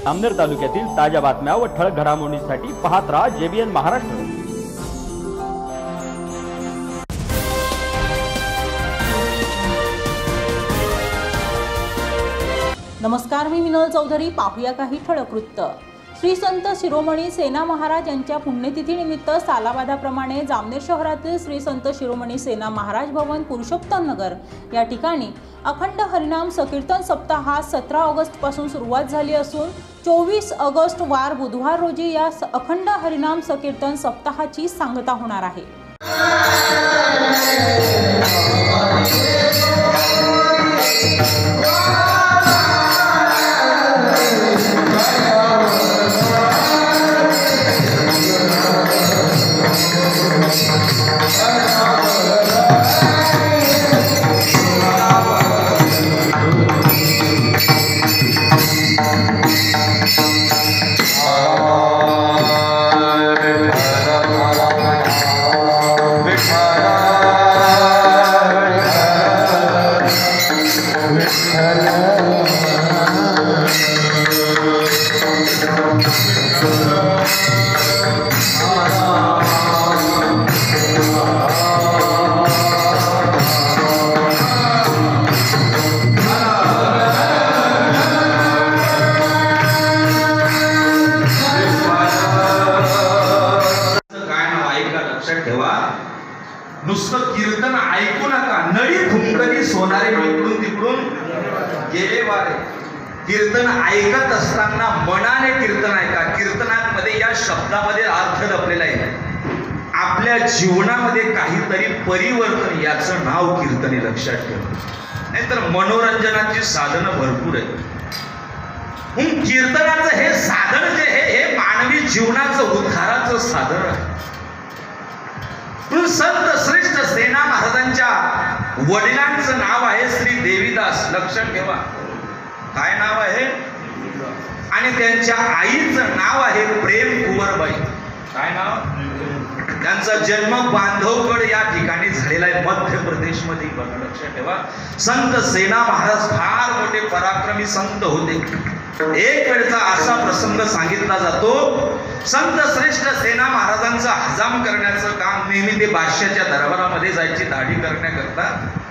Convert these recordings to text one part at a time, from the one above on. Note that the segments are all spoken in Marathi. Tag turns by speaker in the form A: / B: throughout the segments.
A: जामनेर तालुक्यातील ताज्या बातम्या व ठळक घडामोडींसाठी पाहत राहा JBN महाराष्ट्र।
B: नमस्कार, मी मिनल चौधरी। पाहूया काही ठळक वृत्त। श्री संत शिरोमणी सेना महाराज यांच्या पुण्यतिथीनिमित्त सालाबादाप्रमाणे जामनेर शहरातील श्री संत शिरोमणी सेना महाराज भवन पुरुषोत्तम नगर या ठिकाणी अखंड हरिनाम संकीर्तन सप्ताहास 17 ऑगस्ट पासून सुरुवात झाली असून 24 ऑगस्ट वार बुधवार रोजी या अखंड हरिनाम संकीर्तन सप्ताहाची सांगता होणार आहे।
C: नुसतं कीर्तन ऐकू नका, नळी फुंकरी सोनारे इकडून तिकडून गेले वारे। कीर्तन ऐकत असताना मनाने कीर्तन ऐका। कीर्तनामध्ये या शब्दामध्ये अर्थ लपलेला आहे। आपल्या जीवनामध्ये काहीतरी परिवर्तन, याचं नाव कीर्तन, लक्षात ठेवा। नाहीतर मनोरंजनाची साधनं भरपूर आहेत। कीर्तनाचं हे साधन जे हे मानवी जीवनाचं उद्धाराचं साधन आहे। संत श्रेष्ठ सेना महाराजांच्या वडिलांचं नाव आहे श्री देवीदास, लक्षात ठेवा। काय नाव आहे? आणि त्यांच्या आईचं नाव आहे प्रेम कुंवरबाई। काय नाव? त्यांचा जन्म बांधवगड या ठिकाणी झालेला आहे, मध्य प्रदेश मध्ये। लक्षात ठेवा, संत सेना महाराज फार मोठे पराक्रमी संत होते। एक वेळचा असा प्रसंग सांगितला जातो, संत श्रेष्ठ सेना महाराजांचं हजाम करण्याचं काम नेहमी ते बादशाच्या दरबारामध्ये जायची दाढी करण्याकरता।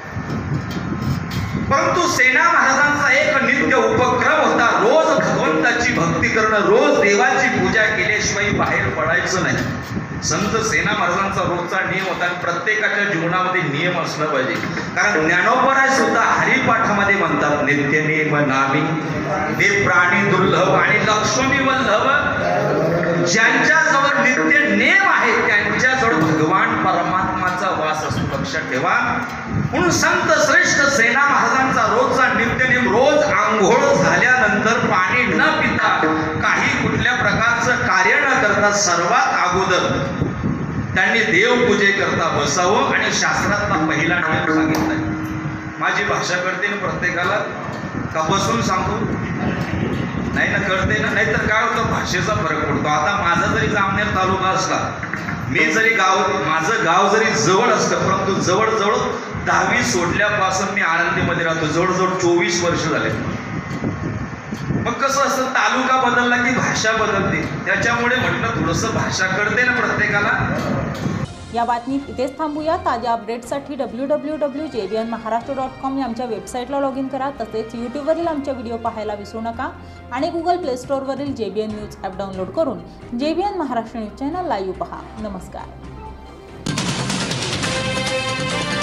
C: परंतु सेना महाराजांचा एक नित्य उपक्रम होता, रोज भगवंताची भक्ती करणं, रोज देवाची पूजा केल्याशिवाय बाहेर पडायचं नाही। संत सेना महाराजांचा रोजचा नियम होता। प्रत्येकाच्या जीवनामध्ये नियम असला पाहिजे, कारण ज्ञानोबराय सुद्धा हरिपाठामध्ये म्हणतात, नित्य नियम नामी ते प्राणी दुर्लभ आणि लक्ष्मी वल्लभ। ज्यांच्याजवळ नित्य नेम आहे त्यांच्याजवळ भगवान परमात्माचा वास असतो, लक्षात ठेवा। म्हणून संत श्रेष्ठ सेना महाराजांचा रोजचा नित्य नियम, रोज आंघोळ झाल्यानंतर पाणी न पिता, काही कुठल्या प्रकारचं कार्य न करता, सर्वात अगोदर त्यांनी देवपूजे करता बसावं। आणि शास्त्रातला पहिला नियम सांगितलाय। माझी भाषा कळते ना प्रत्येकाला? का बसून सांगू? नाही ना, कळते ना? नाहीतर काय होतं, भाषेचा फरक पडतो। आता माझा जरी जामनेर तालुका असला, मी जरी माझं गाव जरी जवळ असलं, परंतु जवळजवळ 10वी सोडल्यापासून मी आळंदीमध्ये राहतो, जवळजवळ 24 वर्ष झाले। मग कसं असतं, तालुका बदलला की भाषा बदलते, त्याच्यामुळे म्हटलं थोडंसं भाषा कळते ना प्रत्येकाला।
B: या बातमीत इथेच थांबूया। ताज्या अपडेट्ससाठी www.jbnmaharashtra.com या आमच्या वेबसाईटला लॉग इन करा। तसेच यूट्यूबवरील आमच्या व्हिडिओ पाहायला विसरू नका आणि गुगल प्ले स्टोअरवरील JBN न्यूज ॲप डाउनलोड करून JBN Maharashtra news channel live पहा। नमस्कार।